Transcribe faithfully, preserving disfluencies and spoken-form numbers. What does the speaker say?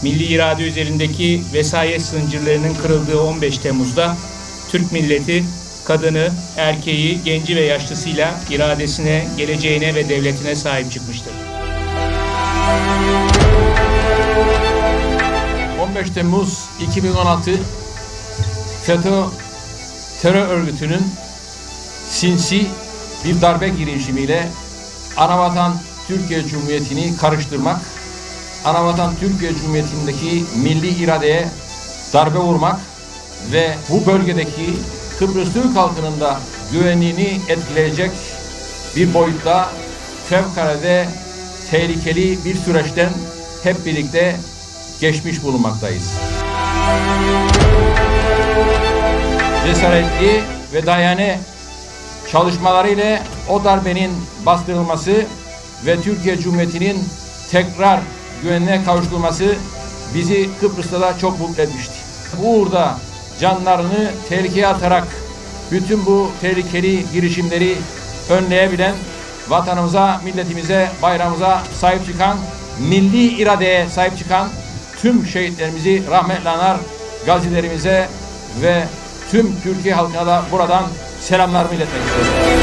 milli irade üzerindeki vesayet zincirlerinin kırıldığı on beş Temmuz'da Türk milleti kadını, erkeği, genci ve yaşlısıyla iradesine, geleceğine ve devletine sahip çıkmıştır. on beş Temmuz iki bin on altı FETÖ terör örgütünün sinsi bir darbe girişimiyle Anavatan Türkiye Cumhuriyeti'ni karıştırmak, Anavatan Türkiye Cumhuriyeti'ndeki milli iradeye darbe vurmak ve bu bölgedeki Kıbrıs Türk halkının da güvenliğini etkileyecek bir boyutta fevkalade tehlikeli bir süreçten hep birlikte geçmiş bulunmaktayız. Cesaretli ve dayane çalışmalarıyla o darbenin bastırılması ve Türkiye Cumhuriyeti'nin tekrar güvenine kavuşturulması bizi Kıbrıs'ta da çok mutlu etmişti. Bu uğurda canlarını tehlikeye atarak bütün bu tehlikeli girişimleri önleyebilen, vatanımıza, milletimize, bayrağımıza sahip çıkan, milli iradeye sahip çıkan tüm şehitlerimizi rahmetle anar, gazilerimize ve tüm Türkiye halkına da buradan selamlarımı iletmek istiyorum.